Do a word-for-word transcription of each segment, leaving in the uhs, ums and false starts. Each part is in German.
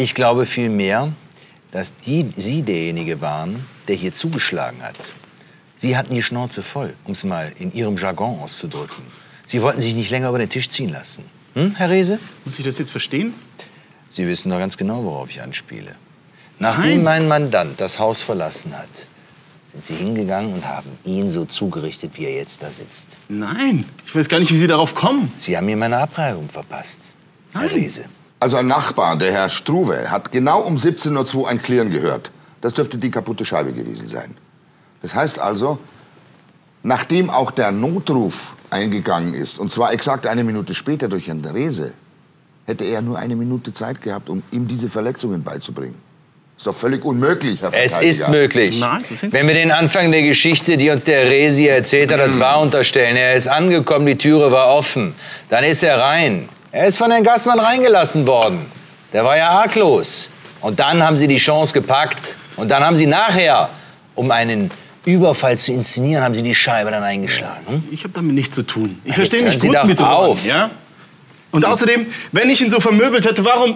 Ich glaube vielmehr, dass die, Sie derjenige waren, der hier zugeschlagen hat. Sie hatten die Schnauze voll, um es mal in Ihrem Jargon auszudrücken. Sie wollten sich nicht länger über den Tisch ziehen lassen. Hm, Herr Rehse? Muss ich das jetzt verstehen? Sie wissen doch ganz genau, worauf ich anspiele. Nachdem mein Mandant das Haus verlassen hat, sind Sie hingegangen und haben ihn so zugerichtet, wie er jetzt da sitzt. Nein, ich weiß gar nicht, wie Sie darauf kommen. Sie haben mir meine Abreibung verpasst, Herr Nein. Rehse. Also ein Nachbar, der Herr Struve, hat genau um siebzehn Uhr zwei ein Klirren gehört. Das dürfte die kaputte Scheibe gewesen sein. Das heißt also, nachdem auch der Notruf eingegangen ist, und zwar exakt eine Minute später durch Herrn Rehse, hätte er nur eine Minute Zeit gehabt, um ihm diese Verletzungen beizubringen. Ist doch völlig unmöglich, Herr Es Verteidiger. ist möglich. Nein, das sind- Wenn wir den Anfang der Geschichte, die uns der Resi erzählt hat, als wahr unterstellen, er ist angekommen, die Türe war offen, dann ist er rein. Er ist von Herrn Gassmann reingelassen worden. Der war ja arglos. Und dann haben sie die Chance gepackt. Und dann haben sie nachher, um einen Überfall zu inszenieren, haben sie die Scheibe dann eingeschlagen. Hm? Ich habe damit nichts zu tun. Ich Jetzt verstehe mich hören Sie gut doch mit Roman, auf. ja? Und außerdem, wenn ich ihn so vermöbelt hätte, warum,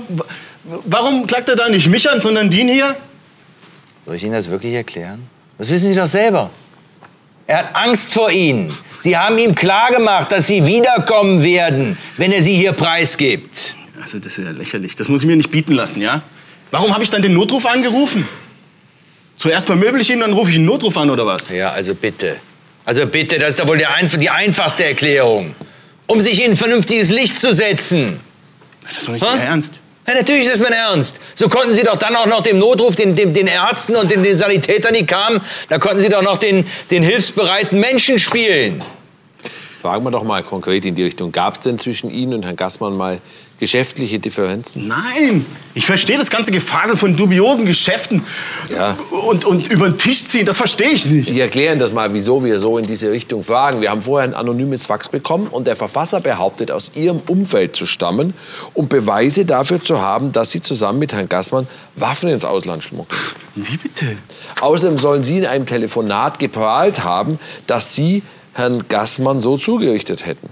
warum klagt er da nicht mich an, sondern den hier? Soll ich Ihnen das wirklich erklären? Das wissen Sie doch selber. Er hat Angst vor Ihnen. Sie haben ihm klargemacht, dass Sie wiederkommen werden, wenn er Sie hier preisgibt. Also das ist ja lächerlich. Das muss ich mir nicht bieten lassen, ja? Warum habe ich dann den Notruf angerufen? Zuerst vermöbel ich ihn, dann rufe ich einen Notruf an, oder was? Ja, also bitte. Also bitte, das ist doch wohl die, einf die einfachste Erklärung. Um sich in ein vernünftiges Licht zu setzen. Das ist doch nicht Hä? Ihr Ernst. Ja, natürlich ist das mein Ernst. So konnten Sie doch dann auch noch dem Notruf, den, den, den Ärzten und den, den Sanitätern, die kamen, da konnten Sie doch noch den, den hilfsbereiten Menschen spielen. Fragen wir doch mal konkret in die Richtung. Gab es denn zwischen Ihnen und Herrn Gassmann mal geschäftliche Differenzen? Nein, ich verstehe das ganze Gefasel von dubiosen Geschäften Ja. und, und über den Tisch ziehen, das verstehe ich nicht. Sie erklären das mal, wieso wir so in diese Richtung fragen. Wir haben vorher ein anonymes Fax bekommen und der Verfasser behauptet, aus Ihrem Umfeld zu stammen, um Beweise dafür zu haben, dass Sie zusammen mit Herrn Gassmann Waffen ins Ausland schmuggeln. Wie bitte? Außerdem sollen Sie in einem Telefonat geprahlt haben, dass Sie Herrn Gassmann so zugerichtet hätten.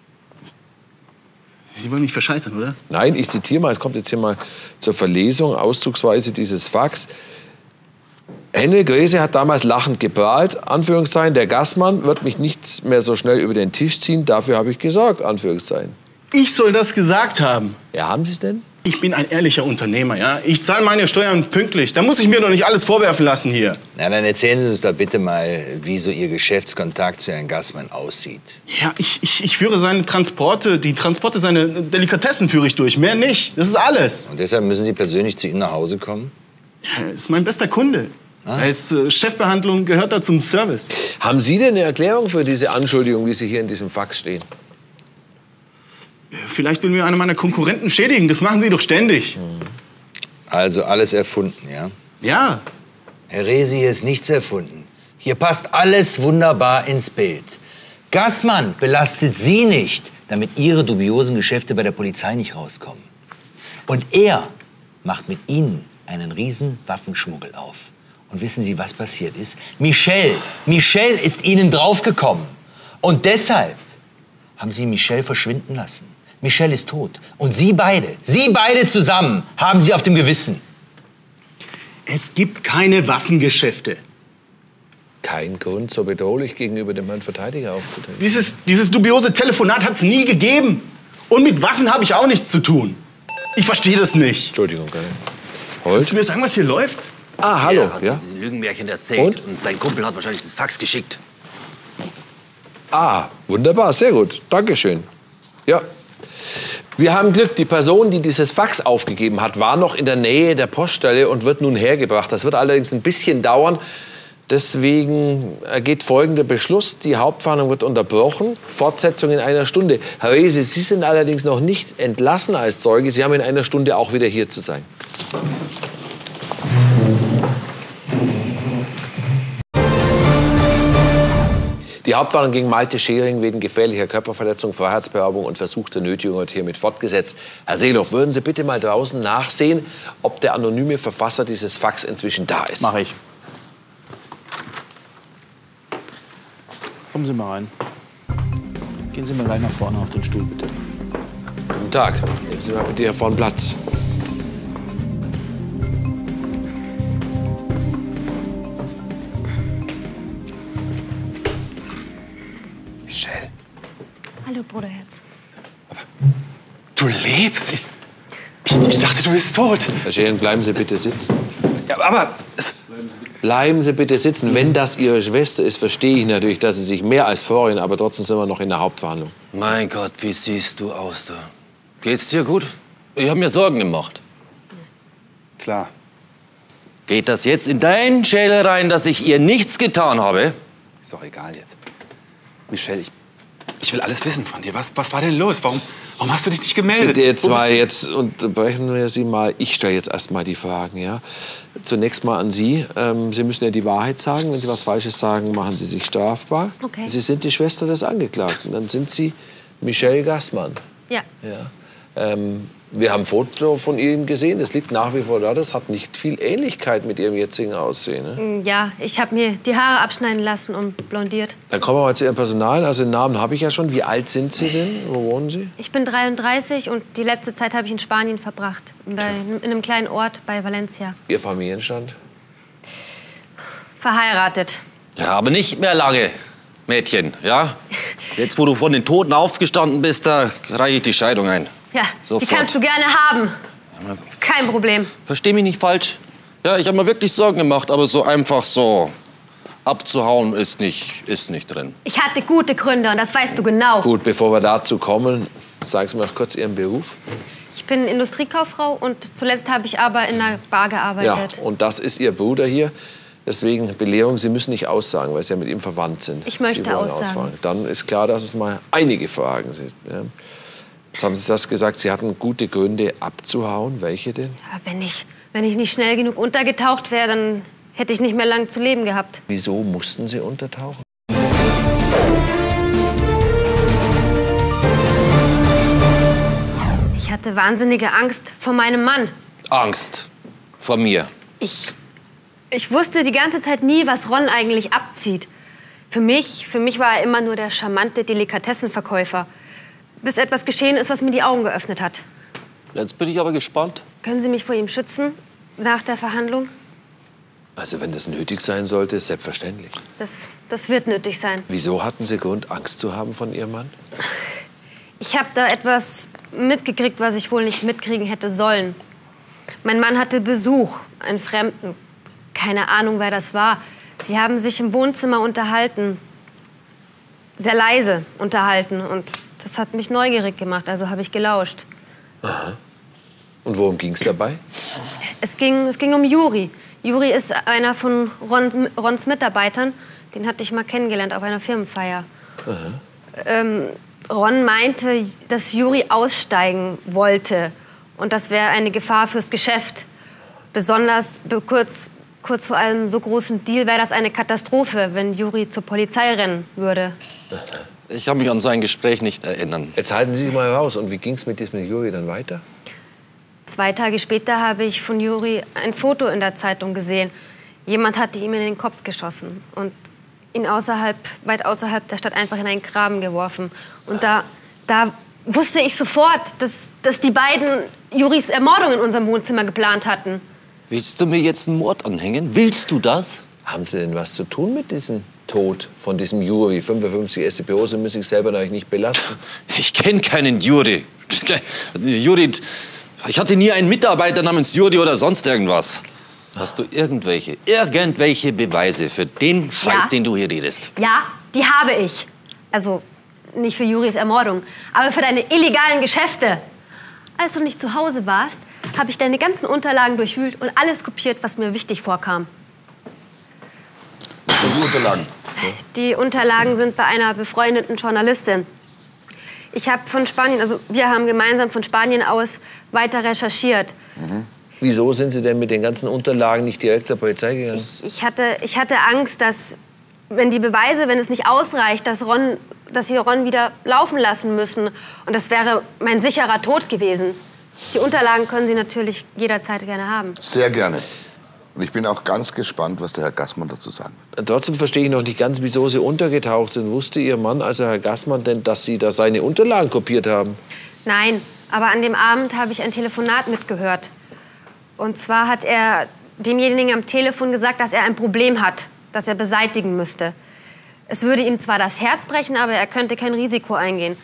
Sie wollen mich verscheißern, oder? Nein, ich zitiere mal, es kommt jetzt hier mal zur Verlesung, auszugsweise dieses Fax. Henry Grese hat damals lachend geprahlt, Anführungszeichen, der Gassmann wird mich nicht mehr so schnell über den Tisch ziehen, dafür habe ich gesorgt, Anführungszeichen. Ich soll das gesagt haben. Ja, haben Sie es denn? Ich bin ein ehrlicher Unternehmer, ja? Ich zahle meine Steuern pünktlich. Da muss ich mir doch nicht alles vorwerfen lassen hier. Na, dann erzählen Sie uns doch bitte mal, wie so Ihr Geschäftskontakt zu Herrn Gassmann aussieht. Ja, ich, ich, ich führe seine Transporte, die Transporte, seine Delikatessen führe ich durch. Mehr nicht. Das ist alles. Und deshalb müssen Sie persönlich zu ihm nach Hause kommen? Er ist mein bester Kunde. Ah. Er ist äh, Chefbehandlung, gehört da zum Service. Haben Sie denn eine Erklärung für diese Anschuldigung, wie sie hier in diesem Fax stehen? Vielleicht will mir einer meiner Konkurrenten schädigen. Das machen sie doch ständig. Also alles erfunden, ja? Ja. Herr Resi, hier ist nichts erfunden. Hier passt alles wunderbar ins Bild. Gassmann belastet Sie nicht, damit Ihre dubiosen Geschäfte bei der Polizei nicht rauskommen. Und er macht mit Ihnen einen riesen Waffenschmuggel auf. Und wissen Sie, was passiert ist? Michelle, Michelle ist Ihnen draufgekommen. Und deshalb haben Sie Michelle verschwinden lassen. Michelle ist tot. Und Sie beide, Sie beide zusammen haben sie auf dem Gewissen. Es gibt keine Waffengeschäfte. Kein Grund, so bedrohlich gegenüber dem Herrn Verteidiger aufzutreten. Dieses, dieses dubiose Telefonat hat es nie gegeben. Und mit Waffen habe ich auch nichts zu tun. Ich verstehe das nicht. Entschuldigung, gerne. Kannst Holt? du mir sagen, was hier läuft? Ah, hallo, Er hat ja? diese Lügenmärchen erzählt Und? und? sein Kumpel hat wahrscheinlich das Fax geschickt. Ah, wunderbar, sehr gut. Dankeschön. Ja. Wir haben Glück, die Person, die dieses Fax aufgegeben hat, war noch in der Nähe der Poststelle und wird nun hergebracht. Das wird allerdings ein bisschen dauern. Deswegen ergeht folgender Beschluss. Die Hauptverhandlung wird unterbrochen. Fortsetzung in einer Stunde. Herr Rehse, Sie sind allerdings noch nicht entlassen als Zeuge. Sie haben in einer Stunde auch wieder hier zu sein. Die Hauptverhandlung gegen Malte Schering wegen gefährlicher Körperverletzung, Freiheitsberaubung und versuchter Nötigung wird hiermit fortgesetzt. Herr Seeloff, würden Sie bitte mal draußen nachsehen, ob der anonyme Verfasser dieses Fax inzwischen da ist? Mach ich. Kommen Sie mal rein. Gehen Sie mal gleich nach vorne auf den Stuhl, bitte. Guten Tag. Nehmen Sie mal bitte hier vorne Platz. Hallo, Bruderherz. Du lebst? Ich, ich, ich dachte, du bist tot. Herr Schälen, bleiben Sie bitte sitzen. Ja, aber... Bleiben Sie bitte sitzen. Wenn das Ihre Schwester ist, verstehe ich natürlich, dass Sie sich mehr als freuen, aber trotzdem sind wir noch in der Hauptverhandlung. Mein Gott, wie siehst du aus, da? Geht's dir gut? Ich habe mir Sorgen gemacht. Klar. Geht das jetzt in deinen Schädel rein, dass ich ihr nichts getan habe? Ist doch egal jetzt. Michelle, ich, ich will alles wissen von dir. Was, was war denn los? Warum, warum hast du dich nicht gemeldet? Ihr zwei, Wo jetzt unterbrechen wir Sie mal. Ich stelle jetzt erst mal die Fragen. Ja? Zunächst mal an Sie. Ähm, Sie müssen ja die Wahrheit sagen. Wenn Sie was Falsches sagen, machen Sie sich strafbar. Okay. Sie sind die Schwester des Angeklagten. Dann sind Sie Michelle Gassmann. Ja. Ja. Ähm, wir haben ein Foto von Ihnen gesehen. Das liegt nach wie vor da. Das hat nicht viel Ähnlichkeit mit Ihrem jetzigen Aussehen. Ne? Ja, ich habe mir die Haare abschneiden lassen und blondiert. Dann kommen wir mal zu Ihrem Personal. Also den Namen habe ich ja schon. Wie alt sind Sie denn? Wo wohnen Sie? Ich bin dreiunddreißig und die letzte Zeit habe ich in Spanien verbracht. Bei, in einem kleinen Ort bei Valencia. Ihr Familienstand? Verheiratet. Ja, aber nicht mehr lange, Mädchen, ja? Jetzt, wo du von den Toten aufgestanden bist, da reiche ich die Scheidung ein. Ja, Sofort. die kannst du gerne haben. Ist kein Problem. Versteh mich nicht falsch. Ja, ich habe mir wirklich Sorgen gemacht, aber so einfach so abzuhauen ist nicht, ist nicht drin. Ich hatte gute Gründe und das weißt du genau. Gut, bevor wir dazu kommen, sagen Sie mir noch kurz Ihren Beruf. Ich bin Industriekauffrau und zuletzt habe ich aber in einer Bar Ja, gearbeitet. und das ist Ihr Bruder hier. Deswegen Belehrung, Sie müssen nicht aussagen, weil Sie ja mit ihm verwandt sind. Ich möchte Sie wollen aussagen. ausfragen. Dann ist klar, dass es mal einige Fragen sind. Ja. Jetzt haben Sie das gesagt, Sie hatten gute Gründe abzuhauen. Welche denn? Ja, wenn, ich, wenn ich nicht schnell genug untergetaucht wäre, dann hätte ich nicht mehr lang zu leben gehabt. Wieso mussten Sie untertauchen? Ich hatte wahnsinnige Angst vor meinem Mann. Angst vor mir. Ich, ich wusste die ganze Zeit nie, was Ron eigentlich abzieht. Für mich, für mich war er immer nur der charmante Delikatessenverkäufer. Bis etwas geschehen ist, was mir die Augen geöffnet hat. Jetzt bin ich aber gespannt. Können Sie mich vor ihm schützen nach der Verhandlung? Also wenn das nötig sein sollte, selbstverständlich. Das, das wird nötig sein. Wieso hatten Sie Grund, Angst zu haben von Ihrem Mann? Ich habe da etwas mitgekriegt, was ich wohl nicht mitkriegen hätte sollen. Mein Mann hatte Besuch, einen Fremden. Keine Ahnung, wer das war. Sie haben sich im Wohnzimmer unterhalten. Sehr leise unterhalten. Und das hat mich neugierig gemacht, also habe ich gelauscht. Aha. Und worum ging es dabei? Es ging, es ging um Juri. Juri ist einer von Ron, Rons Mitarbeitern. Den hatte ich mal kennengelernt auf einer Firmenfeier. Ähm, Ron meinte, dass Juri aussteigen wollte. Und das wäre eine Gefahr fürs Geschäft. Besonders kurz, kurz vor einem so großen Deal wäre das eine Katastrophe, wenn Juri zur Polizei rennen würde. Ich kann mich an so ein Gespräch nicht erinnern. Jetzt halten Sie sich mal raus. Und wie ging es mit diesem Juri dann weiter? Zwei Tage später habe ich von Juri ein Foto in der Zeitung gesehen. Jemand hatte ihm in den Kopf geschossen und ihn außerhalb, weit außerhalb der Stadt einfach in einen Graben geworfen. Und da, da wusste ich sofort, dass, dass die beiden Juris Ermordung in unserem Wohnzimmer geplant hatten. Willst du mir jetzt einen Mord anhängen? Willst du das? Haben Sie denn was zu tun mit diesem Tod von diesem Juri? fünfundfünfzig S C P O, Sie müssen sich selber natürlich nicht belasten. Ich kenne keinen Juri. Juri, ich hatte nie einen Mitarbeiter namens Juri oder sonst irgendwas. Hast du irgendwelche, irgendwelche Beweise für den Scheiß, Ja. den du hier redest? Ja, die habe ich. Also nicht für Juris Ermordung, aber für deine illegalen Geschäfte. Als du nicht zu Hause warst, habe ich deine ganzen Unterlagen durchwühlt und alles kopiert, was mir wichtig vorkam. Und die Unterlagen? Die Unterlagen sind bei einer befreundeten Journalistin. Ich habe von Spanien, also wir haben gemeinsam von Spanien aus weiter recherchiert. Mhm. Wieso sind Sie denn mit den ganzen Unterlagen nicht direkt zur Polizei gegangen? Ich, ich, hatte, ich hatte Angst, dass, wenn die Beweise, wenn es nicht ausreicht, dass, Ron, dass sie Ron wieder laufen lassen müssen. Und das wäre mein sicherer Tod gewesen. Die Unterlagen können Sie natürlich jederzeit gerne haben. Sehr gerne. Und ich bin auch ganz gespannt, was der Herr Gassmann dazu sagen wird. Trotzdem verstehe ich noch nicht ganz, wieso Sie untergetaucht sind. Wusste Ihr Mann, also Herr Gassmann, denn, dass Sie da seine Unterlagen kopiert haben? Nein, aber an dem Abend habe ich ein Telefonat mitgehört. Und zwar hat er demjenigen am Telefon gesagt, dass er ein Problem hat, das er beseitigen müsste. Es würde ihm zwar das Herz brechen, aber er könnte kein Risiko eingehen.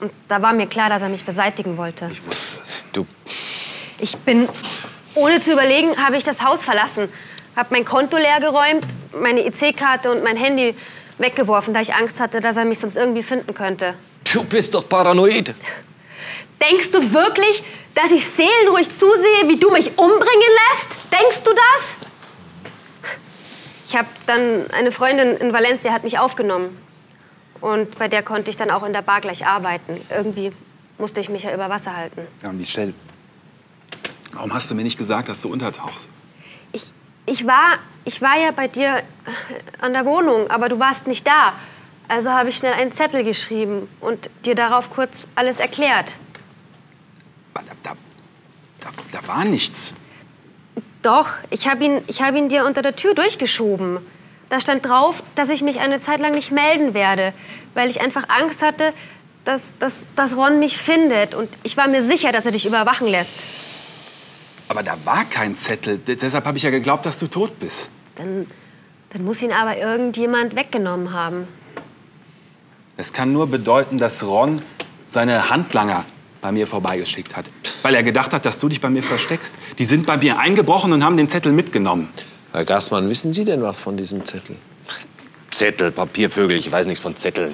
Und da war mir klar, dass er mich beseitigen wollte. Ich wusste es. Du, Ich bin, ohne zu überlegen, habe ich das Haus verlassen. Habe mein Konto leer geräumt, meine E C-Karte und mein Handy weggeworfen, da ich Angst hatte, dass er mich sonst irgendwie finden könnte. Du bist doch paranoid. Denkst du wirklich, dass ich seelenruhig zusehe, wie du mich umbringen lässt? Denkst du das? Ich habe dann eine Freundin in Valencia hat mich aufgenommen. Und bei der konnte ich dann auch in der Bar gleich arbeiten. Irgendwie musste ich mich ja über Wasser halten. Ja, Michelle, warum hast du mir nicht gesagt, dass du untertauchst? Ich, ich, war, ich war ja bei dir an der Wohnung, aber du warst nicht da. Also habe ich schnell einen Zettel geschrieben und dir darauf kurz alles erklärt. Da, da, da, da war nichts. Doch, ich habe ihn, ich hab ihn dir unter der Tür durchgeschoben. Da stand drauf, dass ich mich eine Zeit lang nicht melden werde, weil ich einfach Angst hatte, dass, dass, dass Ron mich findet. Und ich war mir sicher, dass er dich überwachen lässt. Aber da war kein Zettel. D- deshalb habe ich ja geglaubt, dass du tot bist. Dann, dann muss ihn aber irgendjemand weggenommen haben. Es kann nur bedeuten, dass Ron seine Handlanger bei mir vorbeigeschickt hat. Weil er gedacht hat, dass du dich bei mir versteckst. Die sind bei mir eingebrochen und haben den Zettel mitgenommen. Herr Gassmann, wissen Sie denn was von diesem Zettel? Zettel, Papiervögel, ich weiß nichts von Zetteln.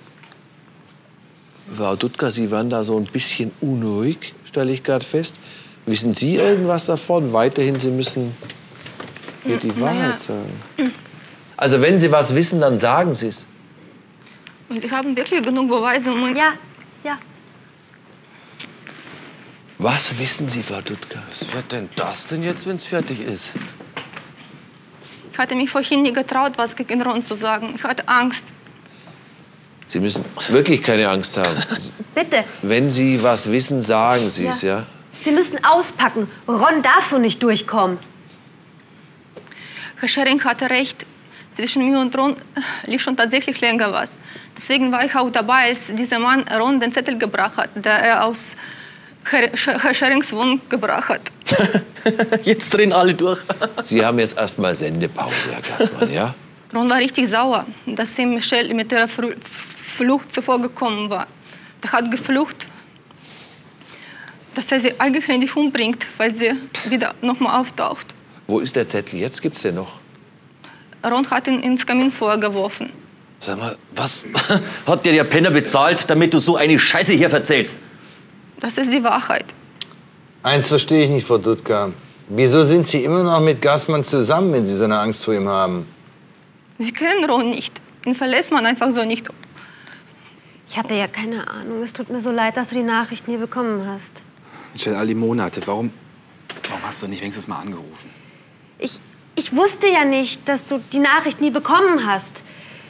Frau Dutka, Sie waren da so ein bisschen unruhig, stelle ich gerade fest. Wissen Sie irgendwas davon? Weiterhin, Sie müssen hier die Wahrheit sagen. Also wenn Sie was wissen, dann sagen Sie es. Und Sie haben wirklich genug Beweise, um... Ja, ja. Was wissen Sie, Frau Dutka? Was wird denn das denn jetzt, wenn es fertig ist? Ich hatte mich vorhin nie getraut, was gegen Ron zu sagen. Ich hatte Angst. Sie müssen wirklich keine Angst haben. Bitte. Wenn Sie was wissen, sagen Sie es, ja? Sie müssen auspacken. Ron darf so nicht durchkommen. Herr Schering hatte recht. Zwischen mir und Ron lief schon tatsächlich länger was. Deswegen war ich auch dabei, als dieser Mann Ron den Zettel gebracht hat, der er aus Herr, Herr Scherings Wohnung gebracht hat. Jetzt drehen alle durch. Sie haben jetzt erst mal Sendepause, Herr Gassmann, ja? Ron war richtig sauer, dass ihm Michelle mit ihrer Fru- Flucht zuvor gekommen war. Er hat geflucht, dass er sie eigenhändig umbringt, weil sie wieder noch mal auftaucht. Wo ist der Zettel? Jetzt gibt's den noch. Ron hat ihn ins Kaminfeuer geworfen. Sag mal, was hat dir der Penner bezahlt, damit du so eine Scheiße hier erzählst? Das ist die Wahrheit. Eins verstehe ich nicht, Frau Dutka. Wieso sind Sie immer noch mit Gassmann zusammen, wenn Sie so eine Angst vor ihm haben? Sie kennen Ron nicht. Ihn verlässt man einfach so nicht. Ich hatte ja keine Ahnung. Es tut mir so leid, dass du die Nachrichten hier bekommen hast. Michelle, all die Monate, warum, warum hast du nicht wenigstens mal angerufen? Ich, ich wusste ja nicht, dass du die Nachricht nie bekommen hast.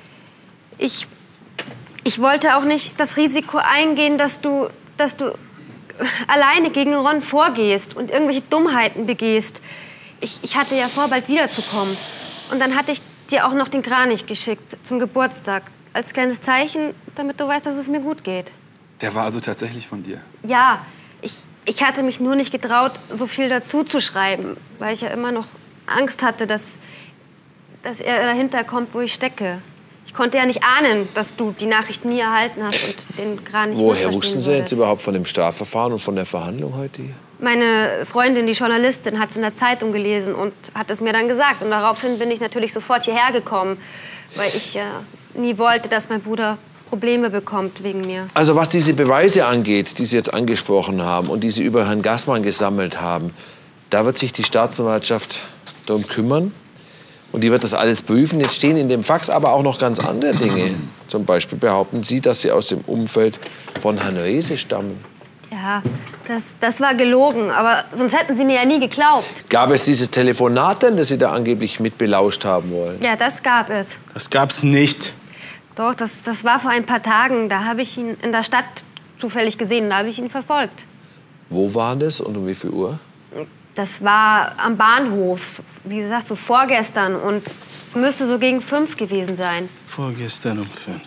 Ich, ich wollte auch nicht das Risiko eingehen, dass du, dass du alleine gegen Ron vorgehst und irgendwelche Dummheiten begehst. Ich, ich hatte ja vor, bald wiederzukommen. Und dann hatte ich dir auch noch den Kranich geschickt zum Geburtstag. Als kleines Zeichen, damit du weißt, dass es mir gut geht. Der war also tatsächlich von dir? Ja, ich, ich hatte mich nur nicht getraut, so viel dazu zu schreiben, weil ich ja immer noch Angst hatte, dass, dass er dahinter kommt, wo ich stecke. Ich konnte ja nicht ahnen, dass du die Nachricht nie erhalten hast und den Kranich Woher missverstehen wussten Sie jetzt würdest. überhaupt von dem Strafverfahren und von der Verhandlung heute hier? Meine Freundin, die Journalistin, hat es in der Zeitung gelesen und hat es mir dann gesagt. Und daraufhin bin ich natürlich sofort hierher gekommen, weil ich ja nie wollte, dass mein Bruder Probleme bekommt wegen mir. Also was diese Beweise angeht, die Sie jetzt angesprochen haben und die Sie über Herrn Gassmann gesammelt haben, da wird sich die Staatsanwaltschaft darum kümmern. Und die wird das alles prüfen. Jetzt stehen in dem Fax aber auch noch ganz andere Dinge. Zum Beispiel behaupten Sie, dass Sie aus dem Umfeld von Herrn Rehse stammen. Ja, das, das war gelogen, aber sonst hätten sie mir ja nie geglaubt. Gab es dieses Telefonat denn, das Sie da angeblich mit belauscht haben wollen? Ja, das gab es. Das gab's nicht. Doch, das, das war vor ein paar Tagen. Da habe ich ihn in der Stadt zufällig gesehen. Da habe ich ihn verfolgt. Wo war das und um wie viel Uhr? Das war am Bahnhof, wie gesagt, so vorgestern. Und es müsste so gegen fünf gewesen sein. Vorgestern um fünf.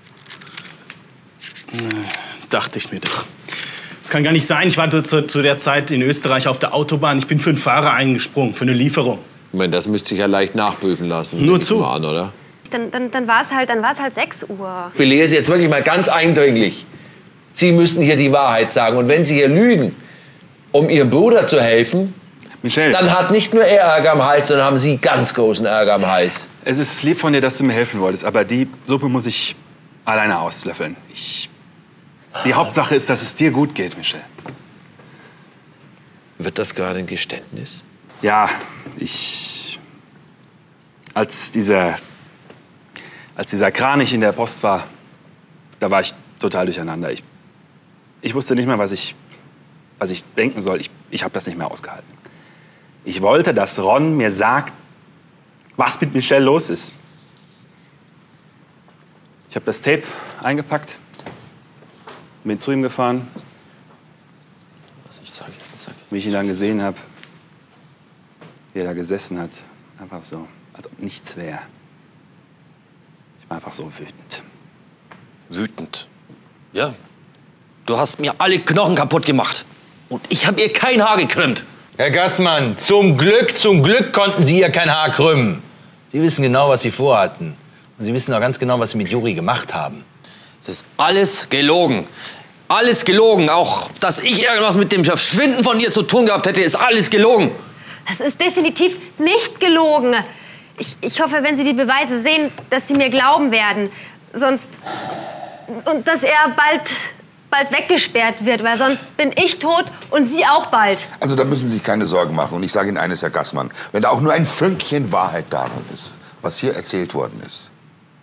Na, dachte ich mir doch. Das kann gar nicht sein. Ich war zu, zu der Zeit in Österreich auf der Autobahn. Ich bin für einen Fahrer eingesprungen, für eine Lieferung. Ich meine, das müsste sich ja leicht nachprüfen lassen. Nur nehme ich zu. mal an, oder? Dann, dann, dann war es halt, dann war es halt sechs Uhr. Ich belehre Sie jetzt wirklich mal ganz eindringlich. Sie müssen hier die Wahrheit sagen. Und wenn Sie hier lügen, um Ihrem Bruder zu helfen, Michelle, dann hat nicht nur er Ärger am Hals, sondern haben Sie ganz großen Ärger am Hals. es ist lieb von dir, dass du mir helfen wolltest, aber die Suppe muss ich alleine auslöffeln. Ich, die Hauptsache ist, dass es dir gut geht, Michelle. Wird das gerade ein Geständnis? Ja, ich... Als dieser... Als dieser Kranich in der Post war, da war ich total durcheinander. Ich, ich wusste nicht mehr, was ich, was ich denken soll. Ich, ich habe das nicht mehr ausgehalten. Ich wollte, dass Ron mir sagt, was mit Michelle los ist. Ich habe das Tape eingepackt, bin zu ihm gefahren. Was ich sage, sag ich. Wie ich ihn dann gesehen habe, wie er da gesessen hat, einfach so, als ob nichts wäre. Ich war einfach so wütend. Wütend. Ja. Du hast mir alle Knochen kaputt gemacht. Und ich habe ihr kein Haar gekrümmt. Herr Gassmann, zum Glück, zum Glück konnten Sie ihr kein Haar krümmen. Sie wissen genau, was Sie vorhatten. Und Sie wissen auch ganz genau, was Sie mit Juri gemacht haben. Es ist alles gelogen. Alles gelogen. Auch, dass ich irgendwas mit dem Verschwinden von ihr zu tun gehabt hätte, ist alles gelogen. Das ist definitiv nicht gelogen. Ich, ich hoffe, wenn Sie die Beweise sehen, dass Sie mir glauben werden. Sonst... Und dass er bald, bald weggesperrt wird, weil sonst bin ich tot und Sie auch bald. Also da müssen Sie sich keine Sorgen machen. Und ich sage Ihnen eines, Herr Gassmann. Wenn da auch nur ein Fünkchen Wahrheit darin ist, was hier erzählt worden ist,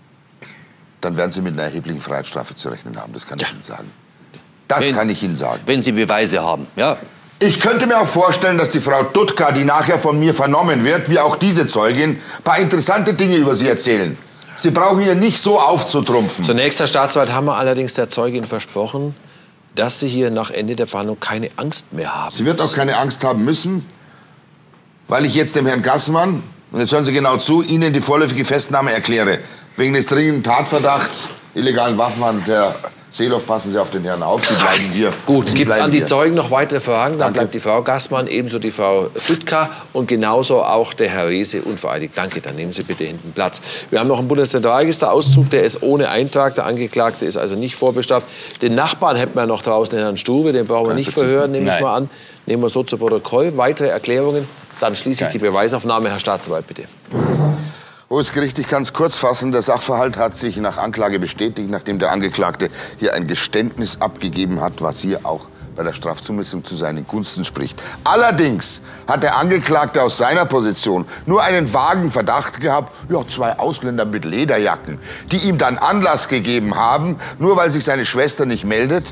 dann werden Sie mit einer erheblichen Freiheitsstrafe zu rechnen haben. Das kann ich Ihnen sagen. Das Wenn- kann ich Ihnen sagen. Wenn Sie Beweise haben, ja. Ich könnte mir auch vorstellen, dass die Frau Dutka, die nachher von mir vernommen wird, wie auch diese Zeugin, ein paar interessante Dinge über Sie erzählen. Sie brauchen hier nicht so aufzutrumpfen. Zunächst, Herr Staatsanwalt, haben wir allerdings der Zeugin versprochen, dass Sie hier nach Ende der Verhandlung keine Angst mehr haben. Sie wird auch keine Angst haben müssen, weil ich jetzt dem Herrn Gassmann, und jetzt hören Sie genau zu, Ihnen die vorläufige Festnahme erkläre. Wegen des dringenden Tatverdachts, illegalen Waffenhandels. Herr Seeloff, passen Sie auf den Herrn auf. Sie bleiben hier. Gut, Sie gibt es bleiben an die hier. Zeugen noch weitere Fragen? Dann Danke. bleibt die Frau Gassmann, ebenso die Frau Dutka und genauso auch der Herr Reese unvereidigt. Danke, dann nehmen Sie bitte hinten Platz. Wir haben noch einen Bundeszentralregisterauszug, der ist ohne Eintrag. Der Angeklagte ist also nicht vorbestraft. Den Nachbarn hätten wir noch draußen, den Herrn Struve, den brauchen wir nicht verhören, nehme ich Nein. mal an. Nehmen wir so zu Protokoll. Weitere Erklärungen? Dann schließe ich Kein. die Beweisaufnahme. Herr Staatsanwalt, bitte. Hohes Gericht, ich kann es kurz fassen. Der Sachverhalt hat sich nach Anklage bestätigt, nachdem der Angeklagte hier ein Geständnis abgegeben hat, was hier auch bei der Strafzumessung zu seinen Gunsten spricht. Allerdings hat der Angeklagte aus seiner Position nur einen vagen Verdacht gehabt, ja, zwei Ausländer mit Lederjacken, die ihm dann Anlass gegeben haben, nur weil sich seine Schwester nicht meldet,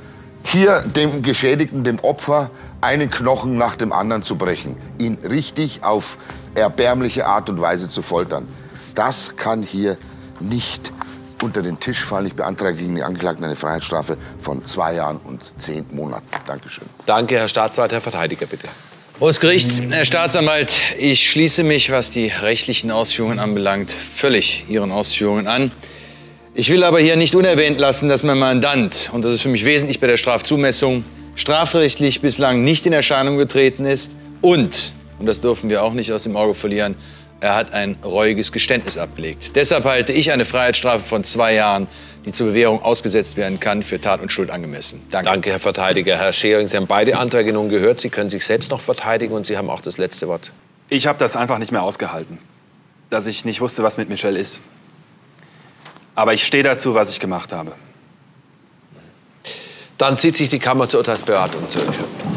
hier dem Geschädigten, dem Opfer, einen Knochen nach dem anderen zu brechen, ihn richtig auf erbärmliche Art und Weise zu foltern. Das kann hier nicht unter den Tisch fallen. Ich beantrage gegen den Angeklagten eine Freiheitsstrafe von zwei Jahren und zehn Monaten. Dankeschön. Danke, Herr Staatsanwalt. Herr Verteidiger, bitte. Hohes Gericht, Herr Staatsanwalt, ich schließe mich, was die rechtlichen Ausführungen anbelangt, völlig Ihren Ausführungen an. Ich will aber hier nicht unerwähnt lassen, dass mein Mandant, und das ist für mich wesentlich bei der Strafzumessung, strafrechtlich bislang nicht in Erscheinung getreten ist und, und das dürfen wir auch nicht aus dem Auge verlieren, er hat ein reuiges Geständnis abgelegt. Deshalb halte ich eine Freiheitsstrafe von zwei Jahren, die zur Bewährung ausgesetzt werden kann, für Tat und Schuld angemessen. Danke. Danke, Herr Verteidiger. Herr Schering, Sie haben beide Anträge nun gehört. Sie können sich selbst noch verteidigen und Sie haben auch das letzte Wort. Ich habe das einfach nicht mehr ausgehalten, dass ich nicht wusste, was mit Michelle ist. Aber ich stehe dazu, was ich gemacht habe. Dann zieht sich die Kammer zur Urteilsberatung zurück.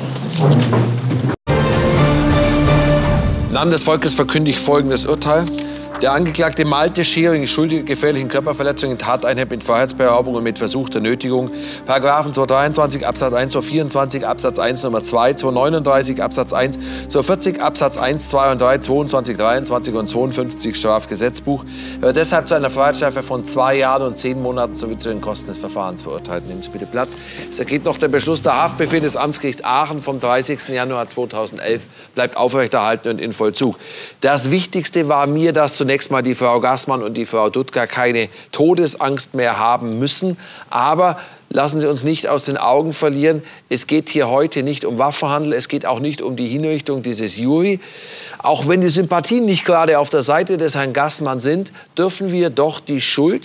Im Namen des Volkes verkündige ich folgendes Urteil. Der Angeklagte Malte Schering, schuldige gefährlichen Körperverletzungen, Tateinheit mit Freiheitsberaubung und mit versuchter Nötigung. Paragraphen zweihundertdreiundzwanzig Absatz eins, zweihundertvierundzwanzig Absatz eins Nummer zwei, zweihundertneununddreißig Absatz eins, zweihundertvierzig Absatz eins, zwei und drei, zweiundzwanzig, dreiundzwanzig und zweiundfünfzig Strafgesetzbuch. Er wird deshalb zu einer Freiheitsstrafe von zwei Jahren und zehn Monaten sowie zu den Kosten des Verfahrens verurteilt. Nehmen Sie bitte Platz. Es ergeht noch der Beschluss, der Haftbefehl des Amtsgerichts Aachen vom dreißigsten Januar zweitausendelf bleibt aufrechterhalten und in Vollzug. Das Wichtigste war mir, dass zunächst mal die Frau Gassmann und die Frau Dutka keine Todesangst mehr haben müssen. Aber lassen Sie uns nicht aus den Augen verlieren, es geht hier heute nicht um Waffenhandel, es geht auch nicht um die Hinrichtung dieses Juri. Auch wenn die Sympathien nicht gerade auf der Seite des Herrn Gassmann sind, dürfen wir doch die Schuld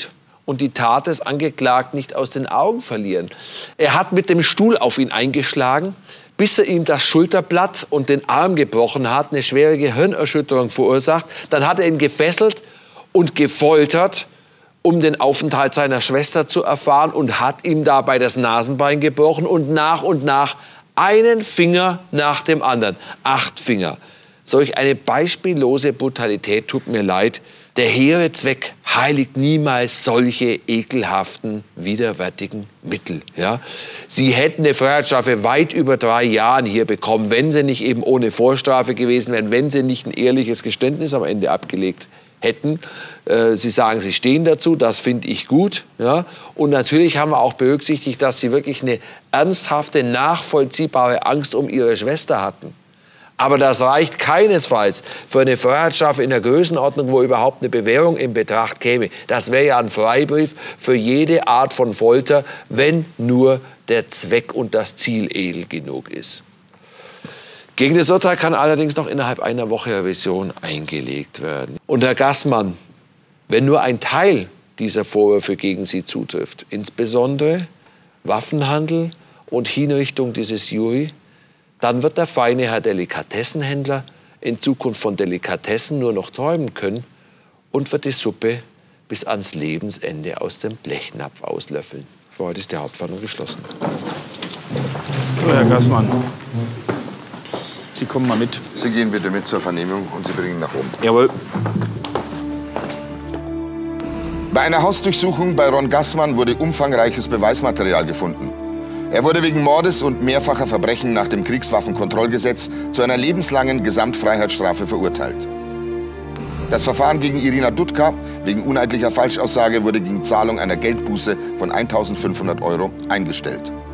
und die Tat des Angeklagten nicht aus den Augen verlieren. Er hat mit dem Stuhl auf ihn eingeschlagen, bis er ihm das Schulterblatt und den Arm gebrochen hat, eine schwere Gehirnerschütterung verursacht. Dann hat er ihn gefesselt und gefoltert, um den Aufenthalt seiner Schwester zu erfahren, und hat ihm dabei das Nasenbein gebrochen und nach und nach einen Finger nach dem anderen. Acht Finger. Solch eine beispiellose Brutalität, tut mir leid. Der hehre Zweck heiligt niemals solche ekelhaften, widerwärtigen Mittel. Ja? Sie hätten eine Freiheitsstrafe weit über drei Jahren hier bekommen, wenn sie nicht eben ohne Vorstrafe gewesen wären, wenn sie nicht ein ehrliches Geständnis am Ende abgelegt hätten. Äh, sie sagen, sie stehen dazu, das finde ich gut. Ja? Und natürlich haben wir auch berücksichtigt, dass sie wirklich eine ernsthafte, nachvollziehbare Angst um ihre Schwester hatten. Aber das reicht keinesfalls für eine Freiheitsstrafe in der Größenordnung, wo überhaupt eine Bewährung in Betracht käme. Das wäre ja ein Freibrief für jede Art von Folter, wenn nur der Zweck und das Ziel edel genug ist. Gegen das Urteil kann allerdings noch innerhalb einer Woche Revision eingelegt werden. Und Herr Gassmann, wenn nur ein Teil dieser Vorwürfe gegen Sie zutrifft, insbesondere Waffenhandel und Hinrichtung dieses Juri, dann wird der feine Herr Delikatessenhändler in Zukunft von Delikatessen nur noch träumen können und wird die Suppe bis ans Lebensende aus dem Blechnapf auslöffeln. Für heute ist die Hauptverhandlung geschlossen. So, Herr Gassmann, Sie kommen mal mit. Sie gehen bitte mit zur Vernehmung und Sie bringen nach oben. Jawohl. Bei einer Hausdurchsuchung bei Ron Gassmann wurde umfangreiches Beweismaterial gefunden. Er wurde wegen Mordes und mehrfacher Verbrechen nach dem Kriegswaffenkontrollgesetz zu einer lebenslangen Gesamtfreiheitsstrafe verurteilt. Das Verfahren gegen Irina Dudka wegen uneidlicher Falschaussage wurde gegen Zahlung einer Geldbuße von eintausendfünfhundert Euro eingestellt.